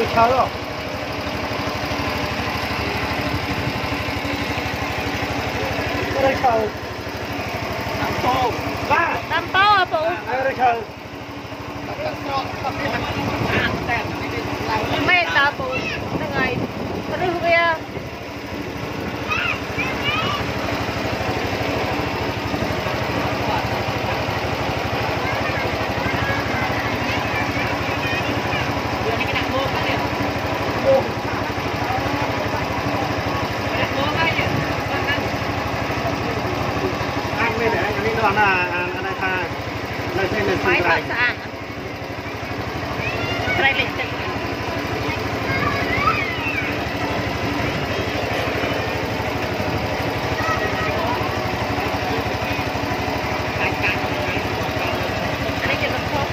đây chơi không đây chơi đâm to à phụ đây chơi mẹ ta phụ nó ngày nó đi kia còn là anh ta nơi trên là máy xung thật quanh sạn đây lịch trình đây là không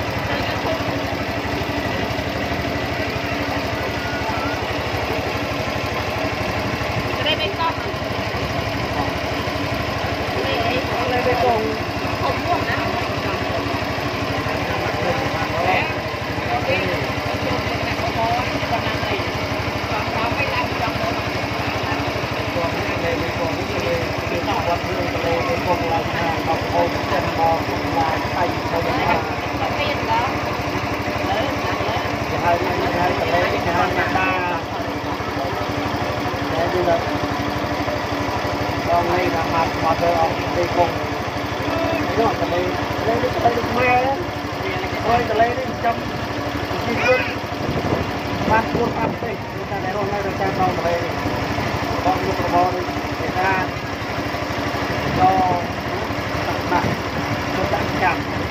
đây bên con đây bên con không muốn nữa con này là mặt ông đi cùng nó là lên lên được mẹ thôi lên đi trong chi tiết ban cuốn ăn đi người ta để hôm nay được trang con về con được bò đi để ra cho bạn cho bạn chặt